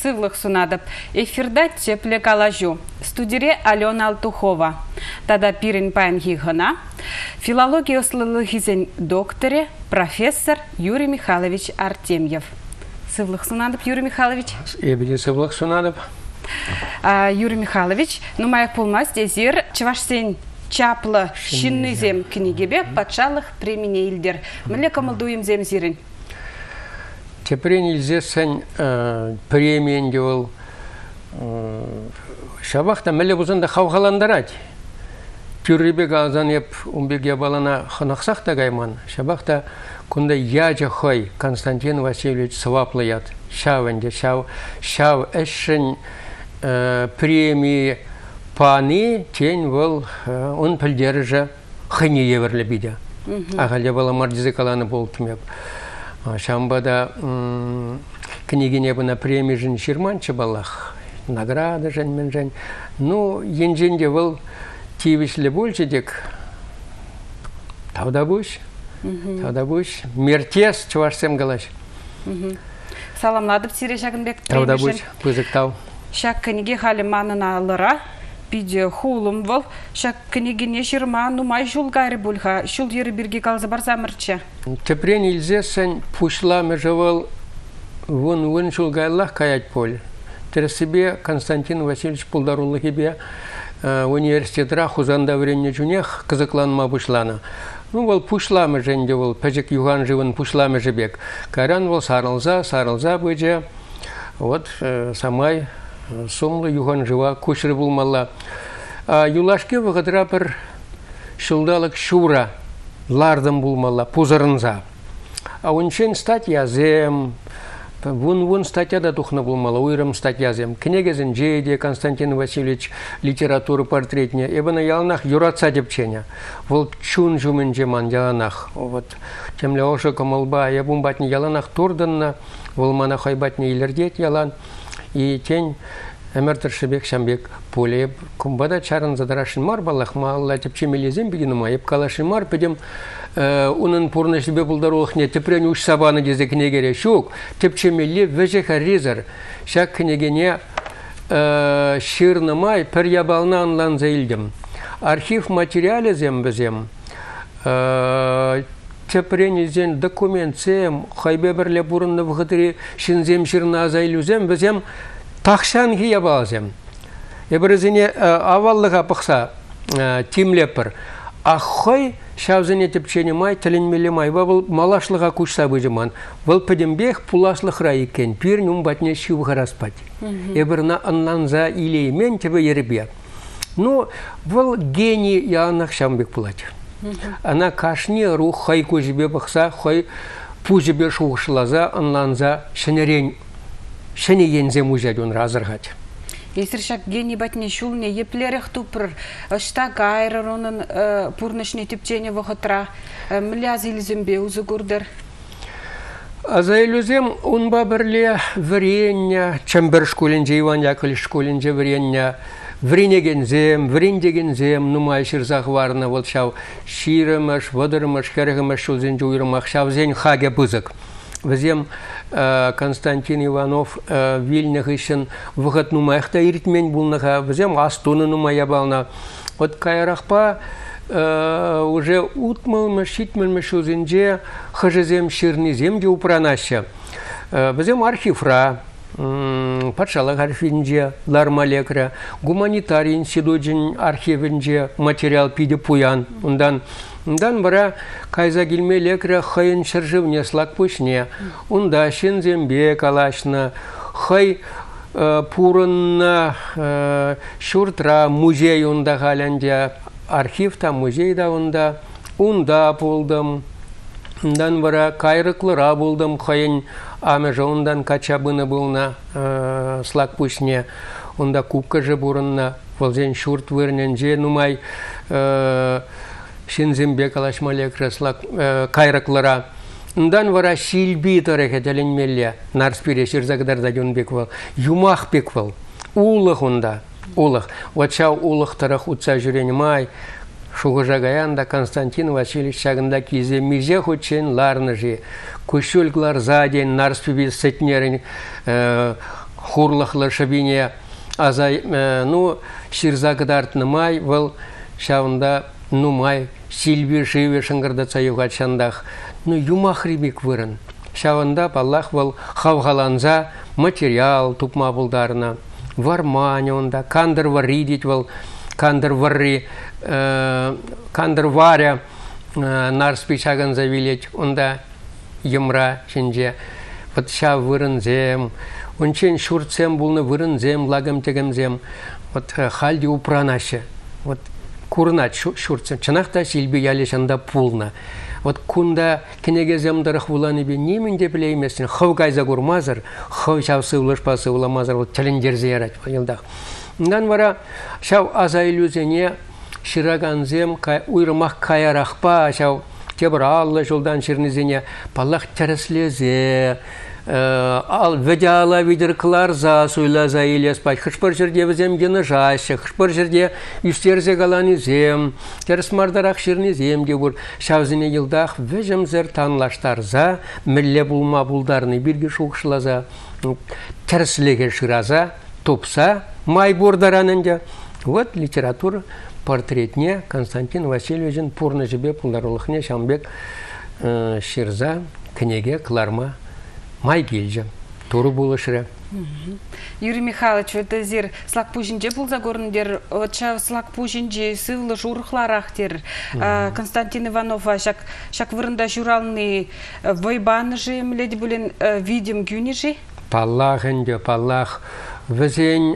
сывлых сунадып. Эфирда тепле калажу. Студире Алена Алтухова. Тада пирин пайн хигана. Филология услылыхизен докторе, профессор Юрий Михайлович Артемьев. Сывлых сунадып, Юрий Михайлович. Эбеде сывлых сунадып. Юрий Михайлович, ну моих полмаз дезир, чевашсен чаплы шинный зем книгебе патшалық премине илдер. Міле камылдуем зем зирин? Тепрен илзесен премиенде ол шабақта міле бұзында қауғаландарад. Түрребек азан еп умбек ябалана ханақсақ та гайман. Шабақта күнде яжа хой Константин Васильевич сваплыят. Шауэнде, шау әшін премии паны тень был он пілдері хыне еверлі биде. Ағалде бала мардизы каланы болып түмеп. Шамбада книгине бұна премии жын шерманчы балах. Награда жын мен жын. Ну, енженде был тивішлі больше дек. Тавда бұш. Мертес чувашсем галаш. Саламладып сире Шагынбек. Тавда бұш, пызықтау. Шак книги халі манына алыра. Биде хулым бол. Шак книгине шырма нумай шул гайры бульха. Шул ері бірге қалзы бар замырчы. Тепрен илзесен пушла межевал вон шул гайлах каять поль. Тересібе Константин Васильевич Пулдарулы хебе университетра хузанда вренне жүнех кызыкланма пушлана. Ну, вол пушла меженде вол пәжек юган живын пушла межебек. Каран вол сарылза бөже. Вот самай сомлы юган жива көшірі булмалла. Юлашке вғыдыра бір шылдалық шура лардым булмалла, пузырынза. Оншен статья зем, вон статьяда тухна булмалла, уйрым статья зем. Книгезін жейде Константин Васильевич литературы портретне. Эбіна яланах юратса депченя. Вол чун жумен жеман яланах. Вот темле ошы комалба, ебун батни яланах турданна, вол мана хайбатни илердет ялан. И тень Эмертіршібек шамбек полеп. Кумбада чарын задарашын мар балах малла тепчемелезем бігінума. Еп калашын мар педем унын пурнашыбе бұлдарулық не тепрен уш сабаны дезе кнегере шук. Тепчемеле вежеха резар. Шак кнегене ширнымай пір ябална анлан заилдем. Архив материалы зем бізем. Тепренезен документсем, хайбе бірле бұрынны вғытыры шинзем шырна зайлюзем бізем тақшан хия балазем. Ебірізіне аваллыға пықса тимлепір. Ақхой шавзіне тепчені май, тілінмелі май, бұл малашлыға күшса бұжыман. Бұл пөдімбек пулашлық рай екен, пір нүм батне шуғыр аспат. Ебірна аннанза илеймен тебе ербе. Ну, бұл гений яғанақ шамбек бұлады. Ана кашне рух хай көжібе бұқса, хай пұжібе шуғышлаза, анланза шынерен ензем ұжадын разырғад. Есіршак гений батне шулне еплерек тупыр, шта гайрыр оның пұрнышны тіпчене вғытра, міляз илізімбе ұзы көрдір? Аза илізем ұнба бірле віренне, чамбір школінже, Иван Яковлевич школінже віренне, врендегензем, нумай шырзақ варына бол шау ширымыш, вадырымыш, кәрігімыш шылзен жуйрымақ шавзен хаге бұзық. Візем Константин Иванов вильніх ішін вғыт нумайықта иртмен бұлныға, візем астуны нумай ябална. Вот кайрақпа уже утмылмыш, шитмылмыш шылзенже хыжызем шырнызем де упранашы. Візем архивра, патшалық архивінде лармалекра, гуманитарий институтын архивінде материал пиде пуян. Ундан бара кайза келме лекра хайын шыржывне слак пушне. Унда шензембе калашна, хай пурынна шуртра музей унда галянде, архивта музейда унда болдым. Ундан бара кайрықлыра болдым хайын. Амежа ондан качабыны бұлна слак пушне, онда купка же бұрынна, волзен шурт вырнен же нумай шинзембе калашмалекра слак кайрықлыра. Ондан вара шилби торекет әленмелі, нарспире шырзағдарда жон беквал, юмақ беквал, улық онда, улық. Ватшау улық тарах утса жүрені май, шуғыжағаянда Константин Васильевич шағында кезе меже құтшен ларны же, көшілглар заден нарспиби сетнерін хурлахлы шабине азай, ну, ширза кадартны май, вал шавында, ну, май, сильви шиве шыңгырда цаюгат шандах, ну, юмахрибик вырын. Шавында баллах вал хавгаланза материал тупма булдарына, вармане онда, кандыр варидить вал, кандыр варри, кандыр варя, нарспи шаган завилеть, онда емра шинже, вот ша вырынзем, ончен шурцем булны вырынзем, лагам тегемзем, вот халди упранаще, вот курнат шурцем, чанахта сильби ялешанда пулна. Вот кунда кенегезем дарах вуланы бе немен де білеймесін, хау кайза курмазыр, хау шау сывлышпа сывламазыр, вот чалендерзе ярать вайылдах. Ндан вара шау аза иллюзене шираганзем уйрмах каярахпа, шау тебір аллы жолдан шырнезене паллах тәріслезе, ал ведяла видерклар за суйла за илес пать, хышпыр жерде візем гені жаще, хышпыр жерде үстерзе галанезем, теріс мардарах шырнезем де бұр, шаузіне елдах вежемзер танлаштар за, мүлле бұлма бұлдарны бірге шуқшылаза, тәріслеге шыраза, топса, май бордаранынде. Вот литература портретне Константин Васильевичен пурны жібе пулдарулықне шамбек шырза, кнеге, кларма, май келжі. Туру булышыры. Юрий Михайлович, это зир слак пужинже был загорндер, отча слак пужинже сывлы журхларахтер. Константин Иванов шак вырында журалны вайбаны же мледи булен видим гюнижи. Паллах энде, паллах. Везень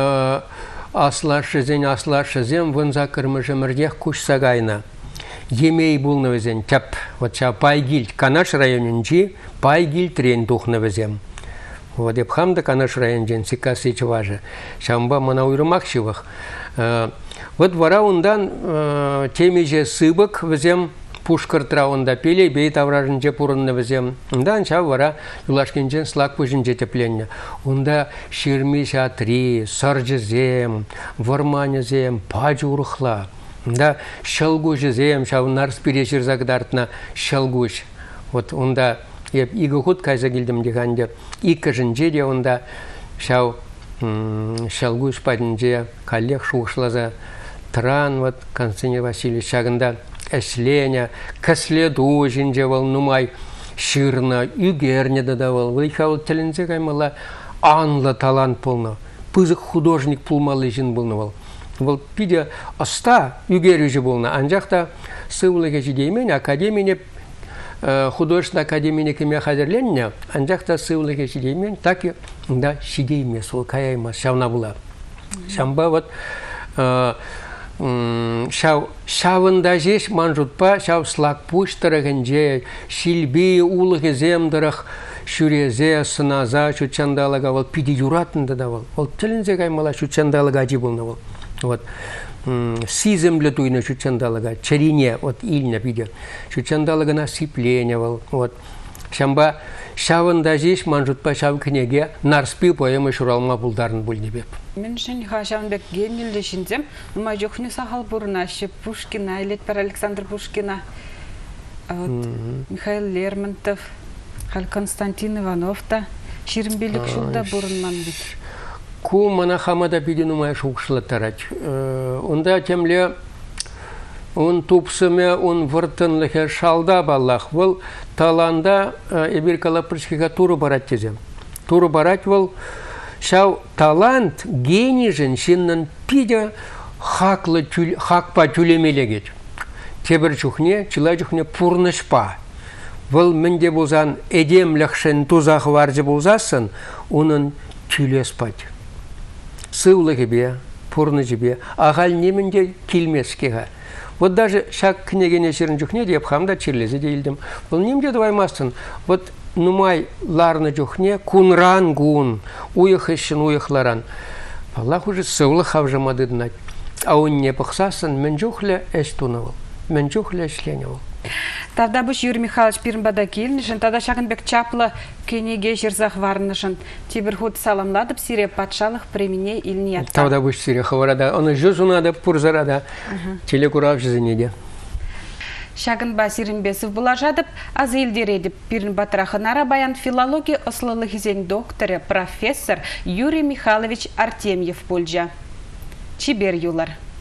аслашызем вынза кырмыжы мірдех куш сагайна. Емей булны везень тяп. Вот ша пайгиль, Канаш районинжи пайгиль трен тухны везем. Вот епхамда Канаш районжен сикасы чыважы. Шамба мана уйрымакшивых. Вот вара ундан темеже сыбык везем пушкартра онда пелей бейт авражынже пурынны везем. Ундан ша вара юлашкенжен слак пужынже тепленне. Унда ширми шатри, саржызем, варманезем, пажы урыхла. Да, шалгушызем, шау нарс перешір загдартына шалгуш. Вот онда игі худ кайза келдім дегенде, икі жынже де онда шау шалгуш падынже коллег шуғышлаза тран, вот Константин Васильевич шагында әшлене, кәследу жынже вал нумай шырна, үгерне дадавал. Вайхавал тілінзе каймала анлы талант полна, пызық художник пулмалы жын болнывал. Вол пиде оста үгерюжі болна. Анжақта сывлығы жидеймен академине, художественная академине кеме хазерленне, анжақта сывлығы жидеймен, так и да шидейме, сол каяймас, шавна була. Шамба вот шавында жеш манжутпа, шав слак пуштырығынже, шилби улығы земдырық, шүрезе, сыназа, шучандалыға, вол пиде юратында да вол. Вол тілінзе каймала шучандалыға жи болна вол. Вот сиземле туйна шучандалыга, чарине, вот ильня пиде, шучандалыга насыпление вол. Вот шамба шавында жеш манжутпа шав кнеге нарспи поэма шуралма булдарын бульнебеп. Мен шен хашавнбек генилде шинзем, нума жохне сахал бурнаще Пушкина, Летпер Александр Пушкина, вот Михаил Лермонтов, Константин Иванов-та, Ширмбелик шулда бурнман бит. Ку мана хамада пидину мая шукшла тарач. Онда темле он тупсыме он выртынлыхе шалда баллах. Вол таланда эбир калапырчкига туру барат тезем. Туру барат вол шау талант гений женщиннан пиде хакпа тюлемелегет. Тебір чухне, чила чухне пурнышпа. Вол менде булзан эдем лахшен тузах варжы булзасын, унын тюлеспать. Сывлығы бе, пұрны жібе, ағал немінде келмескеға. Вот даже шак кнегене шерін жүхне деп хамда черлезе дейлдім. Бұл немде даваймасын. Вот нумай ларны жүхне кунран гун, уйық ішін уйықларан. Аллах уже сывлы хавжамады дынат. А он не пықсасын, мен жүхле әш тунавыл, мен жүхле әшленевыл. Тогда бы Юрий Михайлович пирмбада келнішін, тогда шағынбек чаплы кенеге жерзақ варнышын. Тебір худ саламладып сире патшалық премене иліне атта. Тогда бы сире хаварада, оны жүз унады пұрзарада, телекурав жүзінеде. Шагын Басиринбесов була жадып, аз елдередіп Пирин Батраханара баян филология ослылығызен докторы профессор Юрий Михайлович Артемьев польжа. Чибер юлар.